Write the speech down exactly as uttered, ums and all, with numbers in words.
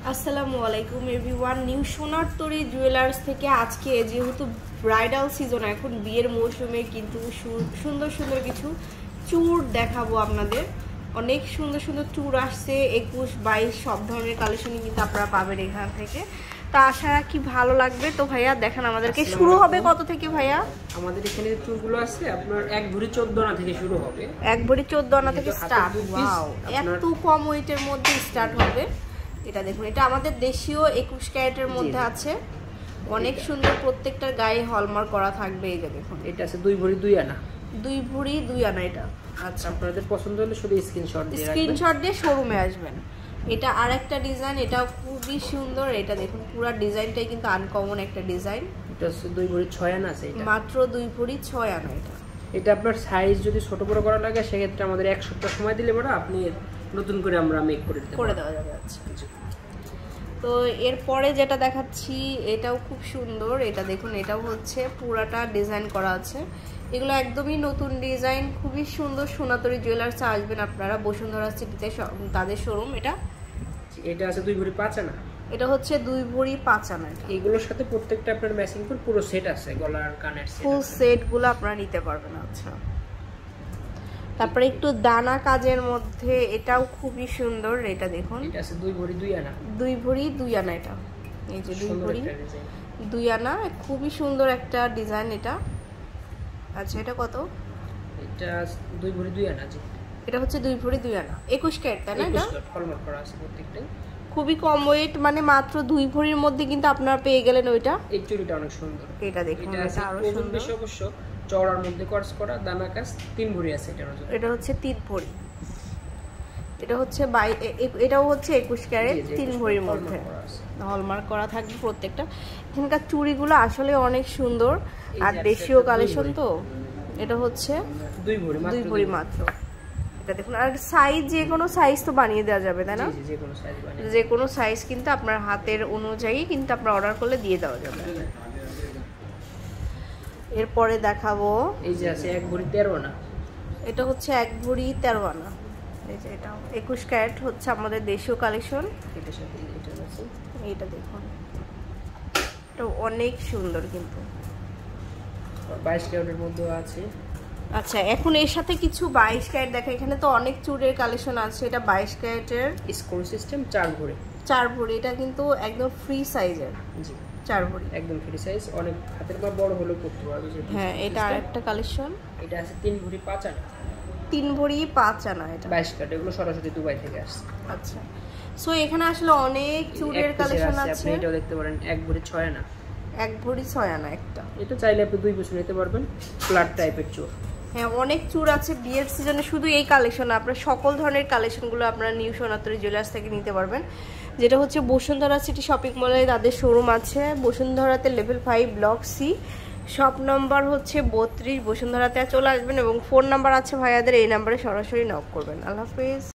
আসসালামু আলাইকুম everyone, new সোনার তরী জুয়েলার্স থেকে আজকে যেহেতু ব্রাইডাল সিজন, এখন বিয়ের মৌসুমে কিন্তু সুন্দর সুন্দর কিছু চূড় দেখাবো আপনাদের। অনেক সুন্দর সুন্দর চূড় আসছে, একুশ বাইশ সব ধরনের কালেকশনই কিন্তু আপনারা পাবেন এখান থেকে। তো আশা রাখি ভালো লাগবে। তো ভাইয়া দেখেন আমাদেরকে শুরু হবে কত থেকে ভাইয়া? আমাদের এখানে যে চূড়গুলো আছে আপনার এক ভরি চোদ্দ আনা থেকে শুরু হবে। এক ভরি চোদ্দ আনা থেকে স্টার্ট। ওয়াও, এত কম ওয়েটের মধ্যে স্টার্ট হবে। এটা দেখুন, এটা আমাদের দেশীয় একুশ ক্যারেটের মধ্যে আছে, অনেক সুন্দর। প্রত্যেকটার গায়ে হলমার্ক করা থাকবে। এই যে দেখুন, এটা আছে দুই ভরি দুই আনা। দুই ভরি দুই আনা এটা। আচ্ছা, আপনাদের পছন্দ হলে শুধু স্ক্রিনশট দিয়ে স্ক্রিনশট দিয়ে শোরুমে আসবেন। এটা আরেকটা ডিজাইন, এটা খুবই সুন্দর। এটা দেখুন, পুরো ডিজাইনটাই কিন্তু আনকমন একটা ডিজাইন। এটা আছে দুই ভরি ছয় আনা আছে। এটা মাত্র দুই ভরি ছয় আনা। এটা এটা আপনার সাইজ যদি ছোট বড় করা লাগে সেক্ষেত্রে আমাদের এক সপ্তাহ সময় দিলে পরে আপনি নতুন করে আমরা মেক করে দিতে করে দেওয়া যাবে। আচ্ছা, তো এরপরে যেটা দেখাচ্ছি এটাও খুব সুন্দর। এটা দেখুন, এটাও হচ্ছে পুরাটা ডিজাইন করা আছে। এগুলো একদমই নতুন ডিজাইন, খুবই সুন্দর। সোনাতরী জুয়েলার্সে আসবেন আপনারা, বসুন্ধরা সিটিতে তাদের শোরুম। এটা এটা আছে দুই ভরি পাঁচ আনা। এটা হচ্ছে দুই ভরি পাঁচ আনা। এগুলোর সাথে প্রত্যেকটা আপনার ম্যাচিং করে পুরো সেট আছে, গলার কানের সেট, ফুল সেটগুলো আপনারা নিতে পারবেন। আচ্ছা, তারপরে একটু দানা কাজের মধ্যে এটাও খুবই সুন্দর। এটা দেখুন, এটা আছে দুই ভরি দুই আনা। দুই ভরি দুই আনা। এটা এই যে দুই ভরি দুই আনা, খুবই সুন্দর একটা ডিজাইন এটা। আচ্ছা, এটা কত? এটা দুই ভরি দুই আনা। জি, এটা হচ্ছে দুই ভরি দুই আনা, একুশ ক্যারেট, তাই না? এটা হলমার্ক করা আছে প্রত্যেকটাই। খুবই কম ওয়েট, মানে মাত্র দুই ভরির মধ্যে কিন্তু আপনারা পেয়ে গেলেন ওইটা। এই চুড়িটা অনেক সুন্দর। এটা দেখুন, এটা আরো সুন্দর। বেশি অবশ্য চওড়ার মধ্যে কর্স করা, দানা কাজ, তিন ভরি আছে এটার ওজন। এটা হচ্ছে তিন ভরি। এটা হচ্ছে বাই এটাও হচ্ছে একুশ ক্যারেট, তিন ভরির মধ্যে হলমার্ক করা থাকবে প্রত্যেকটা। এখানকার চুড়িগুলো আসলে অনেক সুন্দর আর দেশীয় কালেকশন। তো এটা হচ্ছে দুই ভরি দুই ভরি মাত্র। এটা দেখুন, আর সাইজ যে কোনো সাইজ তো বানিয়ে দেওয়া যাবে, তাই না? যে কোনো সাইজ বানিয়ে, যে কোনো সাইজ কিন্তু আপনার হাতের অনুযায়ী কিন্তু আপনার অর্ডার করলে দিয়ে দেওয়া যাবে। এরপরে দেখাবো, এই যে আছে এক ভরি তেরো আনা। এটা হচ্ছে এক ভরি তেরো আনা। এই যে এটা একুশ ক্যারেট, হচ্ছে আমাদের দেশীয় কালেকশন। এটার সাথে এটা আছে, এইটা দেখুন, এটা অনেক সুন্দর কিন্তু। বাইশ ক্যারেটের মধ্যে আছে। আচ্ছা, এখন এর সাথে কিছু বাইশ ক্যারেট দেখা, এখানে তো অনেক চুড়ের কালেকশন আছে। এটা বাইশ ক্যারেটের স্কোর সিস্টেম, চার ভরি চার ভরি। এটা কিন্তু একদম ফ্রি সাইজের। জি, চার ভরি একদম ফ্রি সাইজ, অনেক হাতের পা বড় হলেও করতে পারবে। হ্যাঁ, এটা আরেকটা কালেকশন। এটা আছে তিন ভরি পাঁচ আনা। তিন ভরি পাঁচ আনা। এটা বাইশ ক্যারেট, এগুলো সরাসরি দুবাই থেকে আসছে। আচ্ছা, সো এখানে আসলে অনেক চুড়ের কালেকশন আছে। আপনি এটাও দেখতে পারেন, এক ভরি ছয় আনা। এক ভরি ছয় আনা একটা। এটা চাইলে আপনি দুই বছর নিতে পারবেন, ফ্ল্যাট টাইপের চুড়। হ্যাঁ, অনেক চূড় আছে বিয়ের সিজনে। শুধু এই কালেকশন, আপনার সকল ধরনের কালেকশনগুলো আপনারা নিউ সোনাতরী জুয়েলার্স থেকে নিতে পারবেন, যেটা হচ্ছে বসুন্ধরা সিটি শপিং মলে তাদের শোরুম আছে। বসুন্ধরাতে level five block C, shop number হচ্ছে বত্রিশ। বসুন্ধরাতে চলে আসবেন এবং ফোন নাম্বার আছে ভাইয়াদের, এই নাম্বারে সরাসরি নক করবেন। আল্লাহ হাফেজ।